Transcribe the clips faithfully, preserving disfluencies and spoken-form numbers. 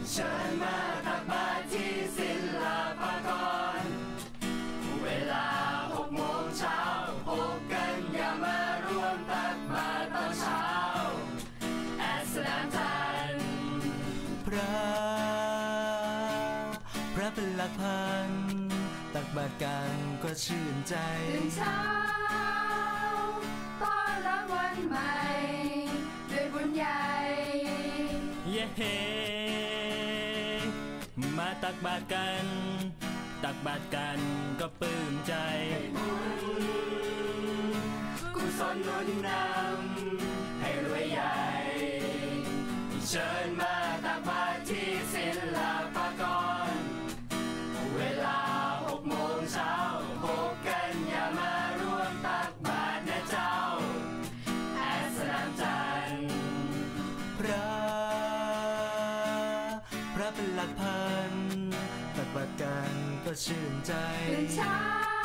เชิญมาตักบาตรที่ศิลปากรเวลาหกโมงเช้าพบกันอย่ามารวมตักบาตรตอนเช้าแอดสนามจันทร์พระพระเป็นหลักพันตักบาตรกันก็ชื่นใจตื่นเช้าต้อนรับวันใหม่ด้วยบุญใหญ่เย้เฮมาตักบาตรกันตักบาตรกันก็ปลื้มใจกุศลหนุนนำให้รวยใหญ่เชิญมาตักบาตรที่ศิลปากรเวลาหกโมงเช้าพบกันอย่ามารวมตักบาตรนะเจ้าแอดสนามจันทร์พระพระเป็นหลักพันตักบาตรกันก็ชื่นใจตื่นเช้า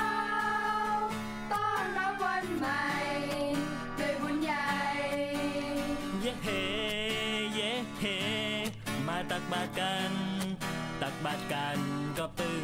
ต้อนรับวันใหม่ด้วยบุญใหญ่เย้เฮเย้เฮมาตักบาตรกันตักบาตรกันก็ปลื้